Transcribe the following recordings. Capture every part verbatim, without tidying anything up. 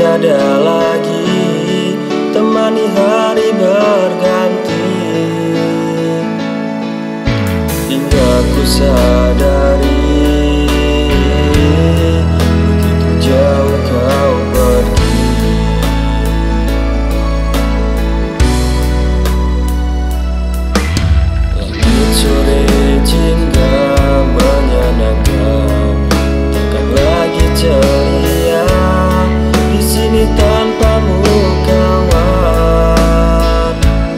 tiada lagi temani hari berganti. Hingga ku sadari begitu jauh kau pergi. Langit sore jingga menyenangkan, takkan lagi ceria di sini tanpamu kawan.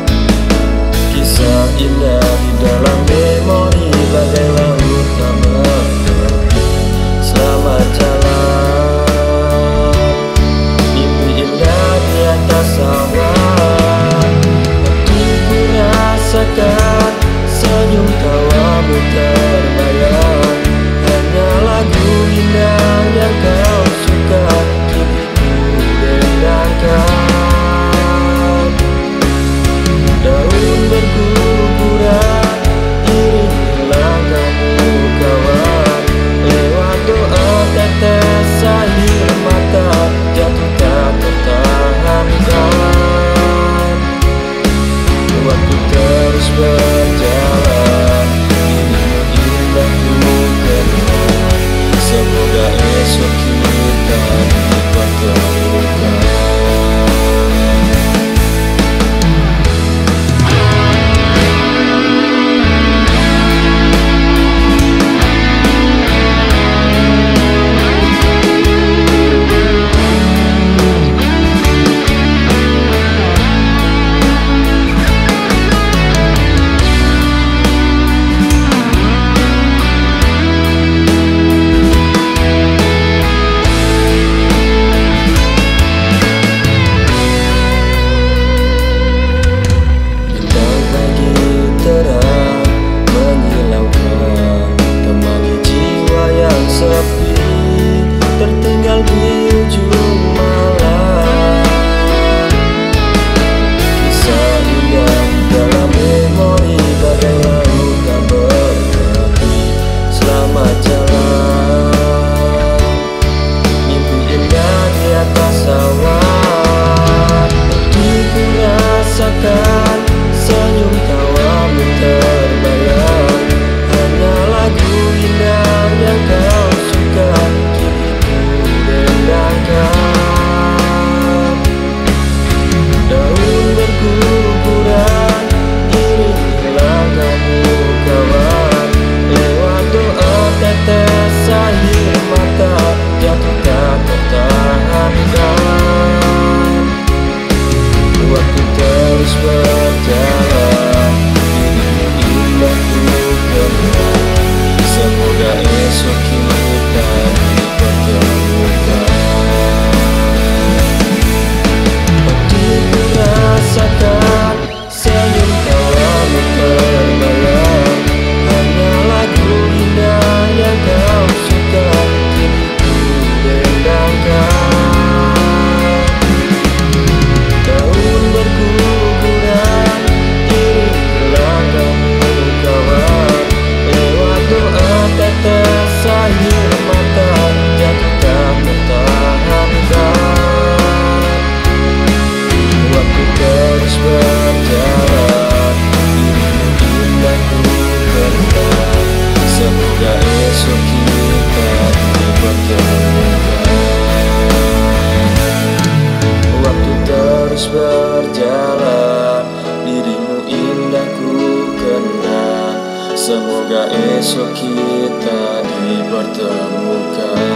Kisah indah di dalam memori bagai laut tak bertepi. Selamat jalan, mimpi indah di atas awan. Waktu ku rasakan senyum tawamu terbayang, hanya lagu indah yang kau suka kini ku dendangkan. Daun berguguran iringi langkahmu kawan, lewat doa tetes air mata jatuh tak tertahankan. Waktu terus berjalan, dirimu indah ku kenal. Semoga esok kita dipertemukan. Tertinggal di ujung malam, kisah indah dalam memori bagai laut tak bertepi. Selamat jalan, mimpi indah di atas awan. Waktu ku rasakan senyum tawamu terbayang, hanya lagu indah yang kau suka kini ku dendangkan. Daun berguguran iringi langkahmu kawan, lewat doa tetes air mata jatuh tak tertahankan. Waktu terus berjalan, dirimu indah ku kenal. Semoga esok kita dipertemukan. Waktu ku rasakan senyum tawamu terbayang, hanya lagu indah yang kau suka kini ku dendangkan. Daun berguguran iringi langkahmu kawan, lewat doa tetes air mata jatuh tak tertahankan. Waktu terus berjalan, dirimu indah ku kenal. Semoga esok kita dipertemukan. Waktu terus berjalan, dirimu indah ku kenal. Semoga esok kita dipertemukan.